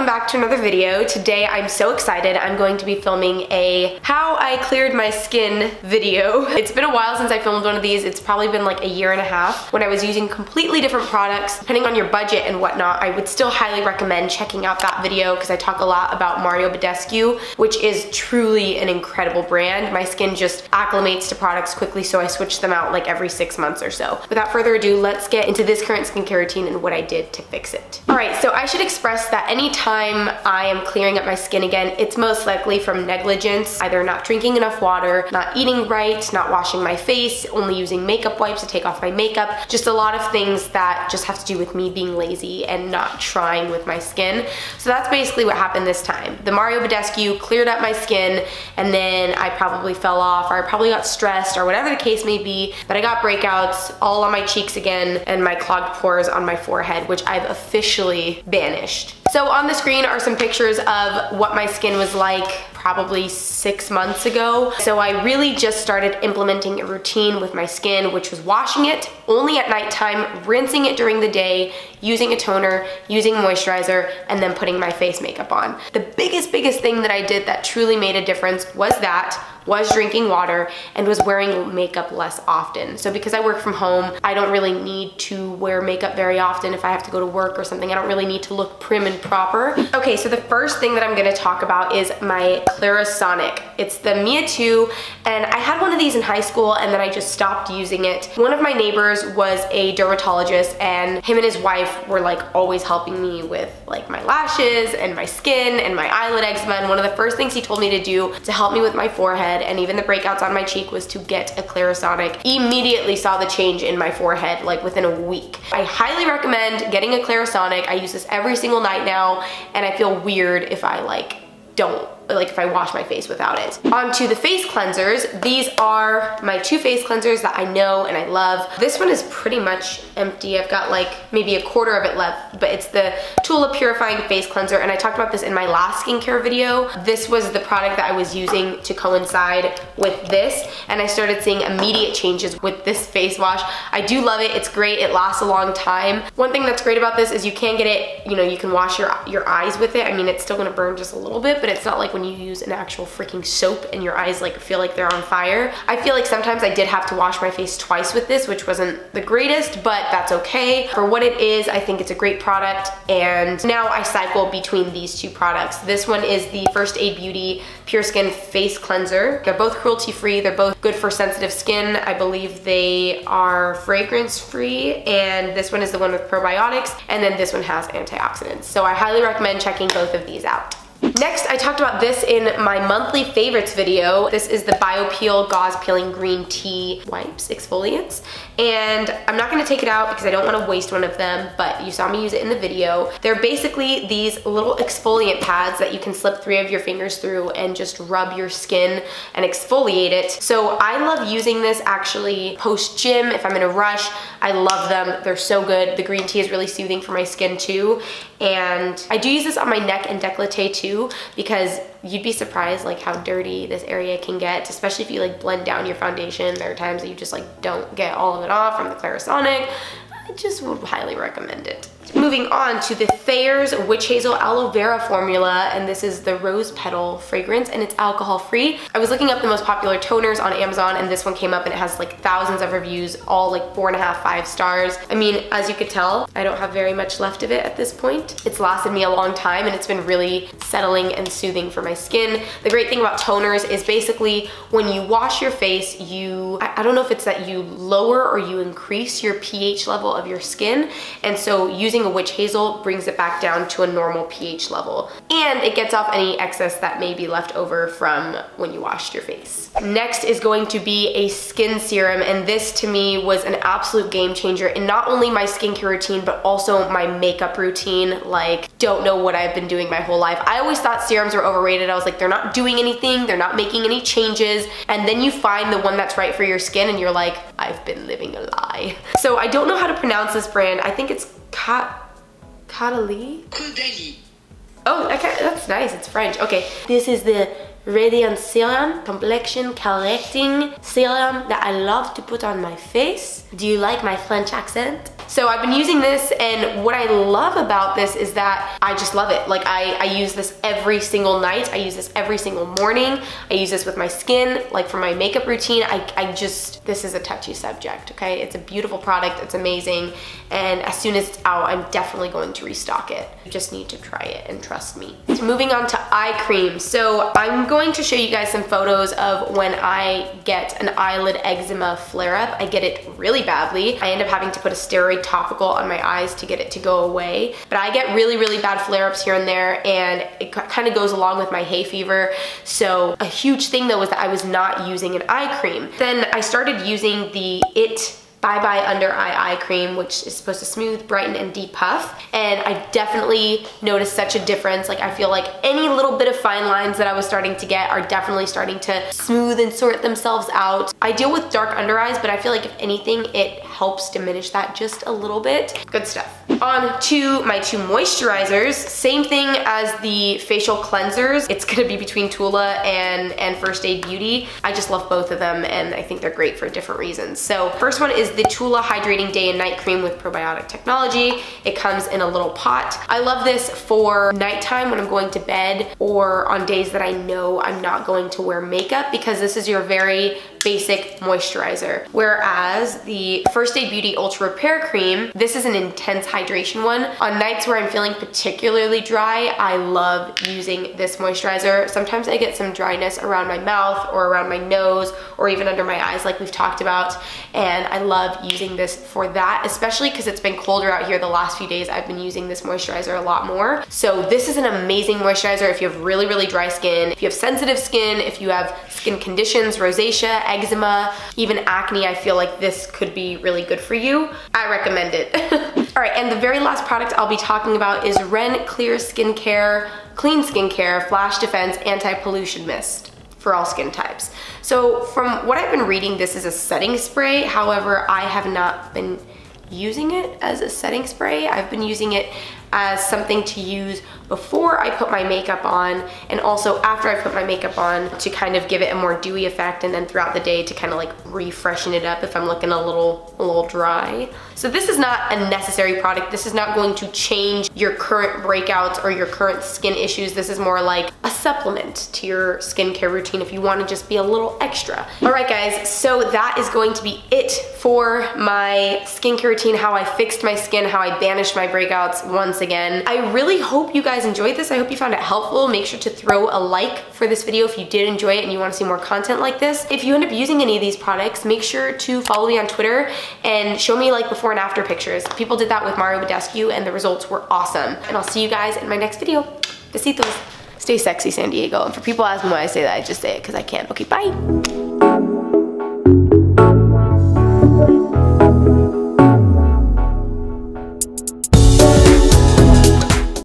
welcome back to another video. Today I'm so excited. I'm going to be filming a how I cleared my skin video. It's been a while since I filmed one of these. It's probably been like a year and a half when I was using completely different products. Depending on your budget and whatnot, I would still highly recommend checking out that video because I talk a lot about Mario Badescu, which is truly an incredible brand. My skin just acclimates to products quickly, so I switch them out like every 6 months or so. Without further ado, let's get into this current skincare routine and what I did to fix it. Alright, so I should express that anytime I am clearing up my skin again, it's most likely from negligence, either not drinking enough water, not eating right, not washing my face, only using makeup wipes to take off my makeup, just a lot of things that just have to do with me being lazy and not trying with my skin. So that's basically what happened this time. The Mario Badescu cleared up my skin, and then I probably fell off, or I probably got stressed, or whatever the case may be, but I got breakouts all on my cheeks again and my clogged pores on my forehead, which I've officially banished. So on the screen are some pictures of what my skin was like probably 6 months ago. So I really just started implementing a routine with my skin, which was washing it only at nighttime, rinsing it during the day, using a toner, using moisturizer, and then putting my face makeup on. The biggest thing that I did that truly made a difference was drinking water and was wearing makeup less often. So because I work from home, I don't really need to wear makeup very often. If I have to go to work or something, I don't really need to look prim and proper. Okay, so the first thing that I'm gonna talk about is my Clarisonic. It's the Mia 2, and I had one of these in high school and then I just stopped using it. One of my neighbors was a dermatologist, and him and his wife were like always helping me with like my lashes and my skin and my eyelid eczema, and one of the first things he told me to do to help me with my forehead and even the breakouts on my cheek was to get a Clarisonic. Immediately saw the change in my forehead like within a week. I highly recommend getting a Clarisonic. I use this every single night now, and I feel weird if I if I wash my face without it. On to the face cleansers. These are my two face cleansers that I know and I love. This one is pretty much empty. I've got like maybe a quarter of it left, but it's the Tula Purifying Face Cleanser, and I talked about this in my last skincare video. This was the product that I was using to coincide with this, and I started seeing immediate changes with this face wash. I do love it. It's great. It lasts a long time. One thing that's great about this is you can get it, you can wash your eyes with it. I mean, it's still gonna burn just a little bit, but it's not like when you use an actual freaking soap and your eyes like feel like they're on fire. I feel like sometimes I did have to wash my face twice with this, which wasn't the greatest, but that's okay. For what it is, I think it's a great product, and now I cycle between these two products. This one is the First Aid Beauty Pure Skin Face Cleanser. They're both cruelty-free. They're both good for sensitive skin. I believe they are fragrance-free, and this one is the one with probiotics, and then this one has antioxidants. So I highly recommend checking both of these out. Next, I talked about this in my monthly favorites video. This is the BioPeel Gauze Peeling Green Tea Wipes Exfoliants. And I'm not gonna take it out because I don't wanna waste one of them, but you saw me use it in the video. They're basically these little exfoliant pads that you can slip 3 of your fingers through and just rub your skin and exfoliate it. So I love using this actually post-gym if I'm in a rush. I love them. They're so good. The green tea is really soothing for my skin too. And I do use this on my neck and décolleté too, because you'd be surprised like how dirty this area can get, especially if you like blend down your foundation. There are times that you just like don't get all of it off from the Clarisonic. I just would highly recommend it. Moving on to the Thayer's Witch Hazel Aloe Vera formula, and this is the Rose Petal fragrance, and it's alcohol free. I was looking up the most popular toners on Amazon, and this one came up and it has like thousands of reviews, all like 4.5, 5 stars. I mean, as you could tell, I don't have very much left of it at this point. It's lasted me a long time and it's been really settling and soothing for my skin. The great thing about toners is basically when you wash your face, I don't know if it's that you lower or you increase your pH level of your skin, and so using a witch hazel brings it back down to a normal pH level, and it gets off any excess that may be left over from when you washed your face. Next is going to be a skin serum, and this to me was an absolute game changer in not only my skincare routine but also my makeup routine. Like, don't know what I've been doing my whole life. I always thought serums were overrated. I was like, they're not doing anything, they're not making any changes, and then you find the one that's right for your skin and you're like, I've been living a lie. So I don't know how to pronounce this brand. I think it's Caudalie? Oh, okay, that's nice, it's French. Okay, this is the Radiant Serum, complexion correcting serum that I love to put on my face. Do you like my French accent? So I've been using this, and what I love about this is that I just love it. Like I use this every single night. I use this every single morning. I use this with my skin, like for my makeup routine. This is a touchy subject, okay? It's a beautiful product, it's amazing, and as soon as it's out, I'm definitely going to restock it. You just need to try it and trust me. So moving on to eye cream. So I'm going to show you guys some photos of when I get an eyelid eczema flare-up. I get it really badly. I end up having to put a steroid topical on my eyes to get it to go away. But I get really, really bad flare-ups here and there, and it kind of goes along with my hay fever. So a huge thing though was that I was not using an eye cream. Then I started using the IT Bye Bye Under Eye Cream, which is supposed to smooth, brighten, and depuff. And I definitely noticed such a difference. Like I feel like any little bit of fine lines that I was starting to get are definitely starting to smooth and sort themselves out. I deal with dark under eyes, but I feel like if anything, it helps diminish that just a little bit. Good stuff. On to my two moisturizers. Same thing as the facial cleansers. It's gonna be between Tula and First Aid Beauty. I just love both of them, and I think they're great for different reasons. So first one is the Tula Hydrating Day and Night Cream with probiotic technology. It comes in a little pot. I love this for nighttime when I'm going to bed, or on days that I know I'm not going to wear makeup, because this is your very basic moisturizer. Whereas the First Aid Beauty Ultra Repair Cream, this is an intense hydration one. On nights where I'm feeling particularly dry, I love using this moisturizer. Sometimes I get some dryness around my mouth or around my nose or even under my eyes like we've talked about, and I love using this for that, especially because it's been colder out here the last few days. I've been using this moisturizer a lot more. So this is an amazing moisturizer if you have really, really dry skin, if you have sensitive skin, if you have skin conditions, rosacea, eczema, even acne. I feel like this could be really good for you. I recommend it. All right, and the very last product I'll be talking about is Ren Clear Skincare Clean Skincare Flash Defense Anti-Pollution Mist for all skin types. So from what I've been reading, this is a setting spray. However, I have not been using it as a setting spray. I've been using it as something to use before I put my makeup on, and also after I put my makeup on, to kind of give it a more dewy effect, and then throughout the day to kind of like refreshen it up if I'm looking a little dry. So this is not a necessary product. This is not going to change your current breakouts or your current skin issues. This is more like a supplement to your skincare routine if you want to just be a little extra. All right guys, so that is going to be it for my skincare routine, how I fixed my skin, how I banished my breakouts once again. I really hope you guys enjoyed this. I hope you found it helpful. Make sure to throw a like for this video if you did enjoy it and you want to see more content like this. If you end up using any of these products, make sure to follow me on Twitter and show me like before and after pictures. People did that with Mario Badescu and the results were awesome. And I'll see you guys in my next video. Besitos. Stay sexy, San Diego. And for people asking why I say that, I just say it because I can. Okay, bye.